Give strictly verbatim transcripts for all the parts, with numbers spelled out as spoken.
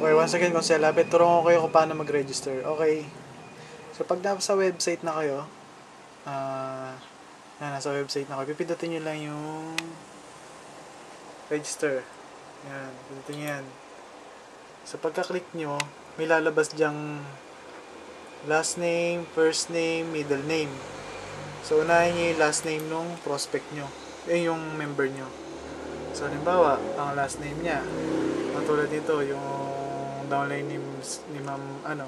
Okay, once again, kung sila lapit, turuan ko kayo kung paano mag-register. Okay. So, pag nasa website na kayo, ah, uh, na, nasa website na kayo, pipindutin nyo lang yung register. Yan, pindutin nyo yan. So, pagka-click nyo, may lalabas dyang last name, first name, middle name. So, unahin nyo yung last name nung prospect nyo. Eh, yung member nyo. So, halimbawa, ang last name niya, katulad nito, yung downline ni, ni Ma'am, ano,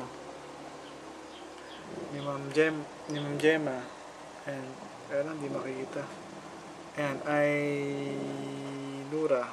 ni Ma'am Gem, ni Ma'am Gemma. Ayan, kaya lang, di makikita. Ayan, ay Lura.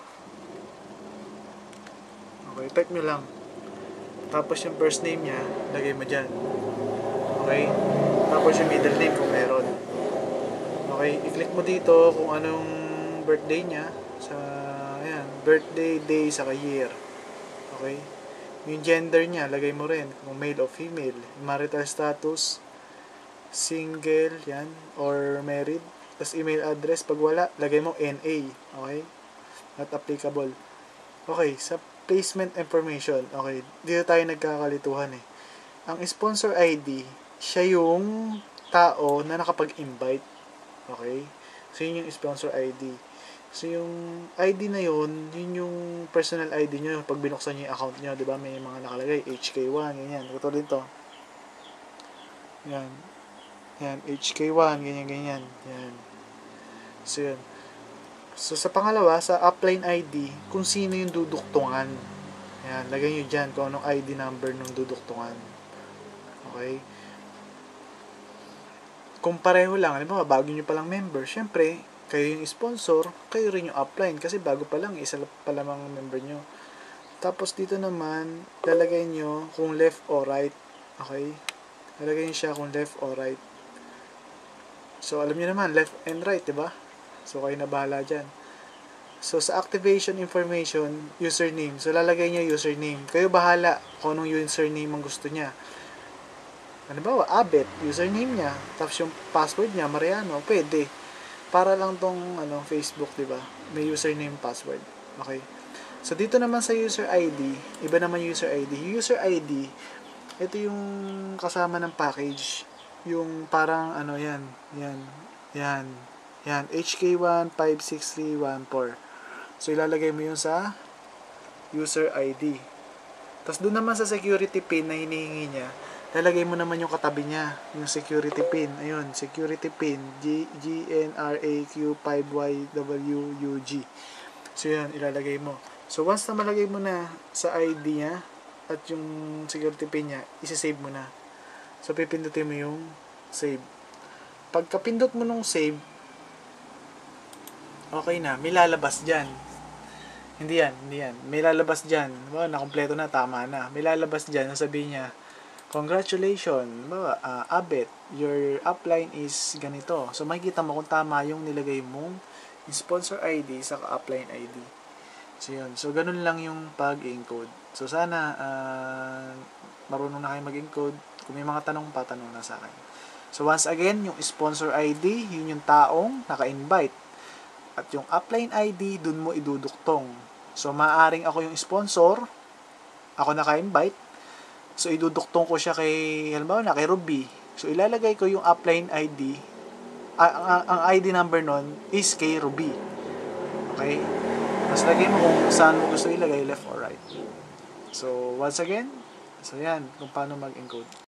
Okay, type nyo lang. Tapos yung first name niya, lagay mo dyan. Okay? Tapos yung middle name kung meron. Okay, i-click mo dito kung anong birthday niya sa, ayan, birthday, day, saka year. Okay? Yung gender niya, lagay mo rin kung male o female. Marital status, single, yan, or married. Tapos email address, pag wala, lagay mo N A. Okay? Not applicable. Okay, sa placement information. Okay, dito tayo nagkakalituhan eh. Ang sponsor I D, siya yung tao na nakapag-invite. Okay? So, yun yung sponsor I D. So, yung I D na yun, yun yung personal I D nyo. Pag binuksan nyo yung account nyo, di ba? May mga nakalagay, H K one, ganyan. Katulad dito. Yan. Yan, H K one, ganyan, ganyan. Yan. So, yun. So, sa pangalawa, sa upline I D, kung sino yung duduktungan. Yan, lagay nyo dyan kung anong I D number ng duduktungan. Okay? Kung pareho lang, alam mo, bago nyo palang member, syempre, kayo yung sponsor, kayo rin yung upline kasi bago pa lang, isa pa lamang member nyo. Tapos dito naman, lalagay nyo kung left or right. Okay? Lalagay nyo siya kung left or right. So, alam nyo naman, left and right, diba? So, kayo na bahala dyan. So, sa activation information, username. So, lalagay nyo username. Kayo bahala kung anong username ang gusto niya. Ano ba? Abet, username niya. Tapos yung password niya, Mariano, pwede. Para lang tong ano, Facebook, di ba? May username, password. Okay. So dito naman sa user I D, iba naman user I D. User I D, ito yung kasama ng package. Yung parang ano yan, yan, yan, yan, H K one five six three one four. So ilalagay mo yun sa user I D. Tapos doon naman sa security pin na hinihingi niya, lalagay mo naman yung katabi niya, yung security pin. Ayun, security pin, G N R A Q five Y W U G. So, yan, ilalagay mo. So, once na malagay mo na sa I D niya at yung security pin niya, isi-save mo na. So, pipindutin mo yung save. Pagkapindot mo nung save, okay na, may lalabas dyan. Hindi yan, hindi yan. May lalabas dyan. Well, nakompleto na, tama na. May lalabas dyan, sabihin niya, congratulations, bawa, uh, Abet, your upline is ganito. So, makikita mo kung tama yung nilagay mong sponsor I D sa upline I D. So, yun. So, ganun lang yung pag-encode. So, sana uh, marunong na kayo mag-encode. Kung may mga tanong pa, tanong na sa akin. So, once again, yung sponsor I D, yun yung taong naka-invite. At yung upline I D, dun mo iduduktong. So, maaring ako yung sponsor, ako naka-invite, so, iduduktong ko siya kay, halimbawa na, kay Ruby. So, ilalagay ko yung upline I D. Ang, ang, ang I D number nun is kay Ruby. Okay? Tapos, lagay mo kung saan mo gusto ilagay, left or right. So, once again, so yan, kung paano mag-encode.